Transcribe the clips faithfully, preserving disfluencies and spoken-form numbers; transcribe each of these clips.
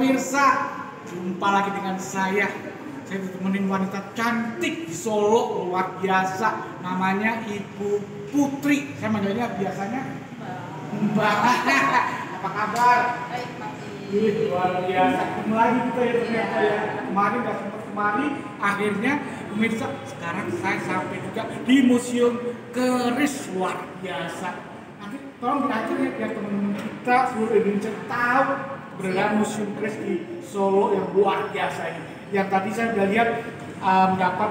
pemirsa, jumpa lagi dengan saya. Saya ditemenin wanita cantik di Solo, luar biasa. Namanya Ibu Putri. Saya manggilnya biasanya Mbak. Apa kabar? Baik, Pak. Ih, luar biasa. Ketemu lagi kita ya ternyata ya. Kemarin nggak sempat kemari, akhirnya pemirsa sekarang saya sampai juga di Museum Keris, luar biasa. Nanti tolong diatur ya biar teman-teman kita seluruh Indonesia tahu keberadaan Museum Keris di Solo yang luar biasa ini. Yang tadi saya sudah lihat uh, mendapat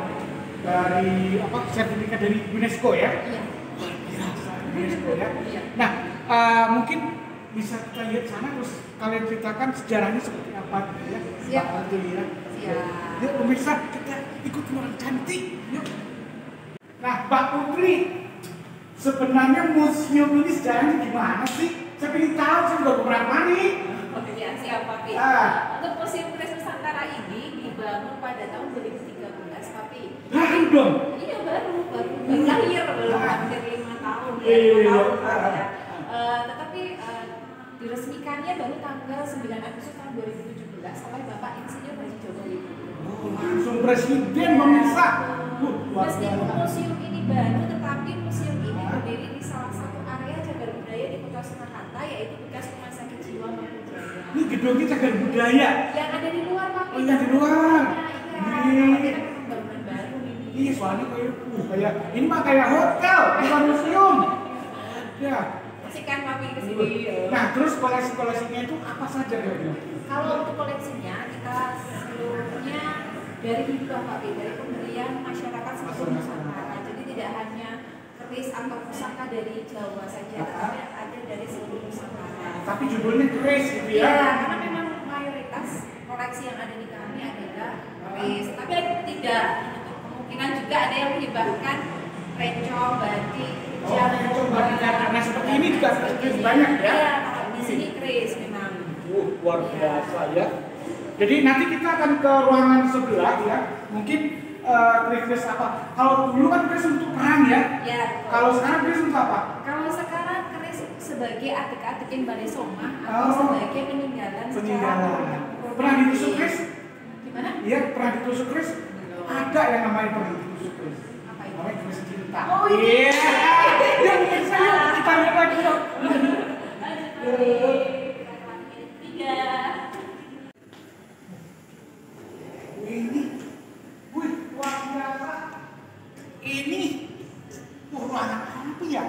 dari apa sertifikat dari UNESCO ya. Iya. Luar biasa UNESCO ya. Iya. Nah, uh, mungkin bisa kita lihat sana terus kalian ceritakan sejarahnya seperti apa gitu ya. Siap. Mbak Putri ya. Siap. Yuk pemirsa, kita ikuti orang cantik. Yuk. Nah, Mbak Putri, sebenarnya museum ini sejarahnya gimana sih? Saya ingin tahu, saya udah beberapa nih. Oh iya, siap, Pak. Ah. Untuk Museum Keris Nusantara ini dibangun pada tahun dua ribu tiga belas, tapi Baru dong. iya baru baru baru lahir, belum Ah. hampir lima tahun ya, Iya. lima tahun Pak, ya. Eh, tetapi eh, diresmikannya baru tanggal sembilan Agustus tahun dua ribu tujuh belas oleh Bapak Insinyur Haji Joko Widodo. Oh, langsung presiden pemirsa. Uh, luar Meskipun biasa. museum ini baru, tetapi museum ini berdiri di salah satu area cagar budaya di Kota Surakarta, yaitu bekas Rumah Sakit Jiwa Mangkunegaran. Ini gedungnya cagar budaya. Yang ada di luar, Pak. Oh, yang di luar. Iya, Ih. iya. Kita kan bangunan baru ini. Iya, soalnya kayak, uh, kayak ini mah kayak hotel, bukan museum. Ya. Kasihkan Papi ke sini. Nah, terus koleksi-koleksinya itu apa saja ya? Kalau untuk koleksinya, kita seluruhnya dari hibah, Pak, dari pemberian masyarakat seluruh Nusantara. Jadi tidak hanya keris atau pusaka dari Jawa saja, tetapi ada dari seluruh Nusantara. Tapi judulnya keris gitu Iya, ya. karena memang mayoritas koleksi yang ada di kami adalah keris. Tapi ada tidak, untuk kemungkinan juga ada yang menghibahkan rencong, batik, Oh, jam, rencong, batik, karena seperti ini juga keris banyak ya? Iya, kalau di sini keris memang. Uh, luar biasa ya. Jadi nanti kita akan ke ruangan sebelah ya. Mungkin uh, keris apa? Kalau dulu kan keris untuk perang ya. Ya. Kalau sekarang keris untuk apa? Kalau sekarang keris sebagai adik-adik yang Balai Soma atau Oh. sebagai peninggalan Peninggalan. secara Pernah ditusuk keris? Gimana? Iya, pernah ditusuk keris? Belum. Ada yang namanya pernah ditusuk keris. Apa itu? Namanya keris cinta. Oh, iya. iya. Ya mungkin saya kita lihat lagi dong. Tiga. Ini, wih, luar biasa. Ini ruangan apa ya?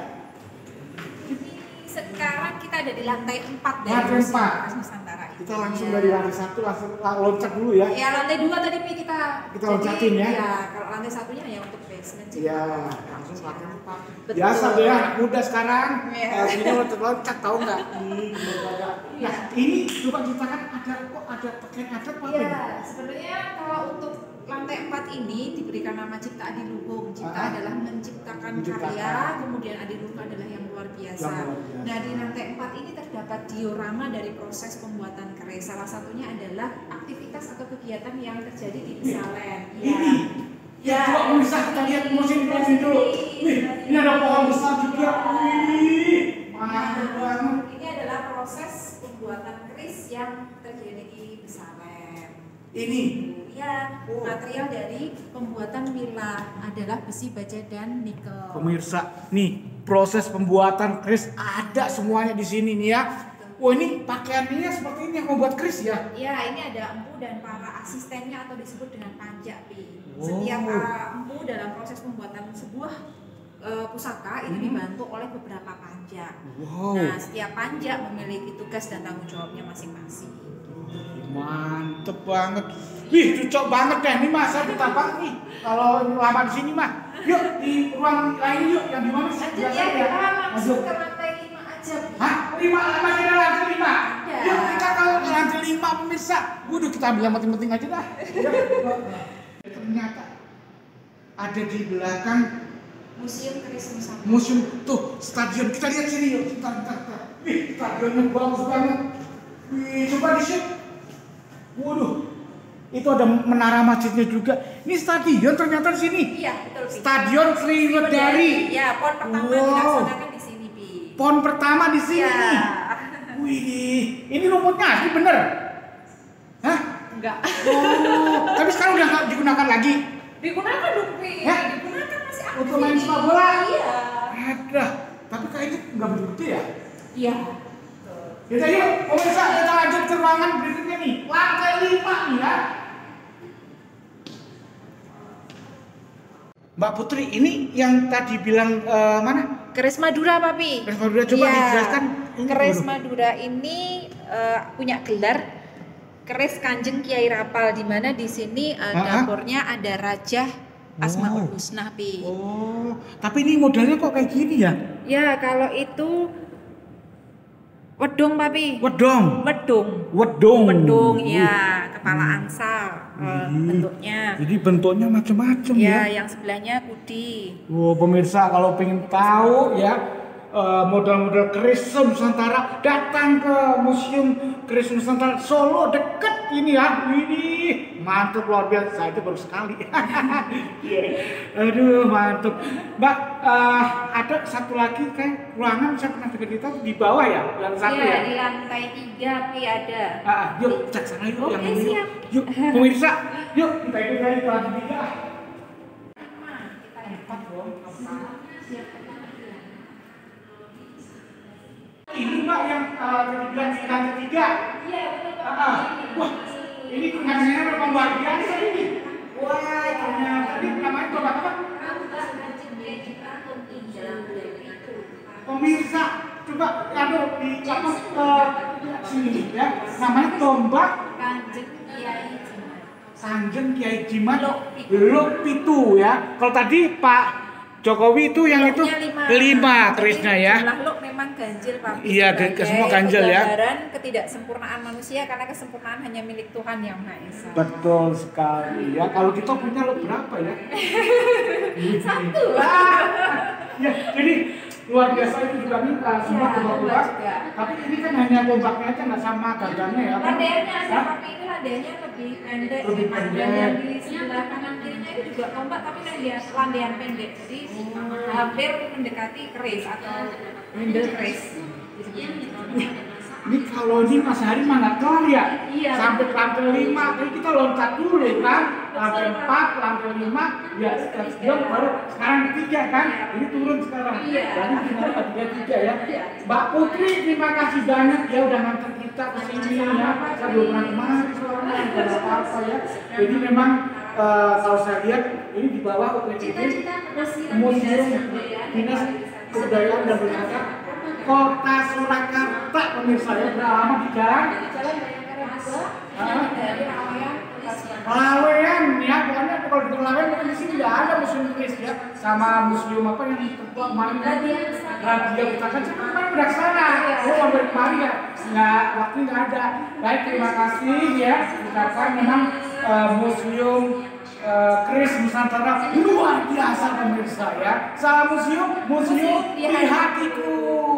Sekarang kita ada di lantai empat dari Lantai Museum empat. Keris Nusantara. Kita langsung Iya. dari lantai satu langsung loncat dulu ya. Ya, lantai dua tadi Pi, kita Kita loncatin ya. Iya, kalau lantai satunya ya untuk basement sih. Iya, langsung lantai empat. Betul. Biasa tuh ya, anak muda sekarang. Iya. Eh, Ini loncat-loncat tahu nggak? Ih, gila-gila. Nah, ini coba ceritakan ada kok ada pakaian adat apa? Iya, ini? sebenarnya kalau untuk lantai empat ini diberikan nama Cipta Adiluhung. Cipta Ah. adalah menciptakan, Menciptakan. karya, kemudian Adiluhung adalah yang luar biasa. Yang luar biasa. Nah, di lantai empat ini terdapat diorama dari proses pembuatan keris. Salah satunya adalah aktivitas atau kegiatan yang terjadi di Pesalen. Ini. Ya, coba pemirsa kita lihat musim musim dulu. Wih, ini ada pohon besar juga. Wih, mantap banget. Ini adalah proses pembuatan keris yang terjadi di Pesalen. Ini. Ya, Oh. material dari pembuatan mila adalah besi, baja, dan nikel. Pemirsa, nih proses pembuatan keris ada semuanya di sini nih ya. Wah, ini pakaiannya seperti ini yang membuat keris ya. Ya, ini ada empu dan para asistennya atau disebut dengan panjak, Pi. Wow. Setiap uh, empu dalam proses pembuatan sebuah uh, pusaka ini Hmm. dibantu oleh beberapa panjak. Wow. Nah, setiap panjak memiliki tugas dan tanggung jawabnya masing-masing. Mantep banget. Wih, cocok banget deh. Ini mah saya betah banget nih. Kalau lama di sini mah. Yuk di ruang lain yuk. Yang di mana sih? Lanjut ya, kita langsung ke lantai lima aja, Pi. Hah? Lima? Masih ada lantai lima? Ada. Yuk kita kalau ke lantai lima pemirsa. Waduh, kita ambil yang penting-penting aja dah. Ya. Ternyata ada di belakang Museum Keris Nusantara. museum tuh stadion. Kita lihat sini yuk. Bentar, bentar, bentar. Wih, stadionnya bagus banget. Wih, coba di shoot. Waduh, itu ada menara masjidnya juga. Ini stadion ternyata di sini. Iya, betul, Pi. Stadion Sriwedari. Ya, pon pertama Wow. dilaksanakan di sini, Pi. Pon pertama di sini. Ya. Wih, ini rumputnya asli bener. enggak. Oh, tapi sekarang udah nggak digunakan lagi. Digunakan dong, Pi. Ya? Digunakan masih aktif. Untuk main sepak bola? Iya. Ada. Tapi kayaknya nggak begitu ya. Iya. Yaudah yuk, pemirsa kita lanjut ke ruangan berikutnya nih. Lantai lima nih ya. Mbak Putri, ini yang tadi bilang uh, mana? Keris Madura, Papi. Keris Madura, coba ya. dijelaskan. Keris Madura ini uh, punya gelar Keris Kanjeng Kiai Rapal, di mana di sini uh, dapurnya ada Raja Asmaul Husna, Pi. Oh, tapi ini modelnya kok kayak gini ya? Ya, kalau itu wedung, Papi. Wedong. Wedung. Wedong. Wedung, ya, kepala angsa uh, bentuknya. Jadi bentuknya macam-macam ya. Ya, yang sebelahnya kudi. Wow, pemirsa kalau pengen tahu ya uh, model-model keris Nusantara, datang ke Museum Keris Nusantara Solo, deket ini ya. Ini mantap luar biasa, itu baru sekali. Aduh, mantap. Mbak, uh, ada satu lagi kayak ruangan saya pernah dengar kita di bawah ya, yang satu ya. ya. Di lantai tiga, Pi, ada. Ah, yuk cek sana yuk. Oke, yang ini. siap. Yuk, pemirsa, yuk kita ikut lagi ke lantai tiga. Empat dong. Ini Mbak yang uh, kebetulan di lantai tiga. Iya, betul, Pak. Ah, wah, ini pengajiannya memang luar biasa ini. Wah, ternyata ini namanya coba apa? Pemirsa, coba aduh di apa uh, sini ya. Namanya tombak Kanjeng Kiai Jimat. Kanjeng Kiai Jimat Lok Pitu ya. Kalau tadi Pak Jokowi itu yang itu lima, lima kerisnya ya. Jumlah lok memang ganjil, Pak. Iya, ke semua ganjil ya. Gambaran ketidaksempurnaan manusia, karena kesempurnaan hanya milik Tuhan Yang Maha Esa. Betul sekali ya. Kalau kita punya lok berapa ya? Satu. Ya, jadi luar biasa itu juga minta semua Ya, tombak. juga. Tapi ini kan hanya tombaknya aja nggak sama gagangnya ya. Kan? Landainya ada, Hah? tapi itu landainya lebih pendek. Lebih Dan pendek. yang di sebelah kanan kirinya itu juga tombak, tapi landaian, landaian pendek. Jadi hampir mendekati keris atau handle keris. Ini kalau ini Mas Hari mana kelar ya? Iya. Sampai lantai lima, tapi kita loncat dulu kan? Lantai empat, lantai lima, ya sekarang baru sekarang ketiga kan? Ini turun sekarang. Iya. Jadi tinggal tiga tiga ya. Mbak Putri, terima kasih banyak ya udah nganter kita ke sini ya. Saya belum pernah kemari soalnya, nggak ada apa-apa ya. Jadi memang uh, kalau saya lihat ini di bawah U P D Museum Dinas Kebudayaan dan Budaya Kota Surakarta, pemirsa ya. Berapa lama di jalan? Jalan Bayangkara dua, dari Rawayan ke Kasihan. Lawean ya, pokoknya kalau di Lawean mungkin di sini nggak ada museum keris ya, sama museum apa yang tertua kemarin Radia Radia Pustaka kemarin udah kesana, oh sampai kemarin ya, nggak waktu nggak ada. Baik, terima kasih ya, ucapkan memang uh, museum uh, keris Nusantara luar biasa pemirsa ya. Salam museum, museum di hatiku.